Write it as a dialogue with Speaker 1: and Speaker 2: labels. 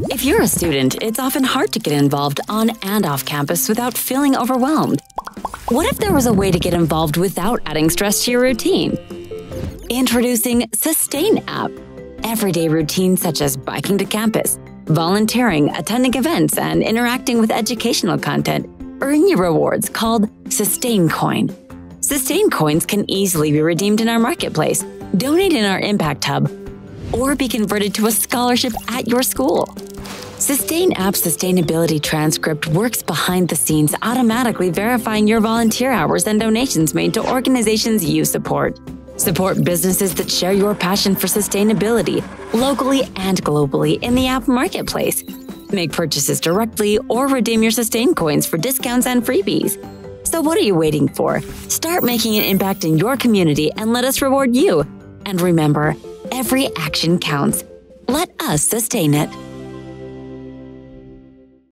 Speaker 1: If you're a student, it's often hard to get involved on and off campus without feeling overwhelmed. What if there was a way to get involved without adding stress to your routine? Introducing Sustain app. Everyday routines such as biking to campus, volunteering, attending events, and interacting with educational content earn you rewards called Sustain Coin. Sustain Coins can easily be redeemed in our marketplace, donate in our Impact Hub, or be converted to a scholarship at your school. Sustain app's sustainability transcript works behind the scenes, automatically verifying your volunteer hours and donations made to organizations you support. Support businesses that share your passion for sustainability, locally and globally in the app marketplace. Make purchases directly or redeem your Sustain coins for discounts and freebies. So what are you waiting for? Start making an impact in your community and let us reward you. And remember, every action counts. Let us sustain it.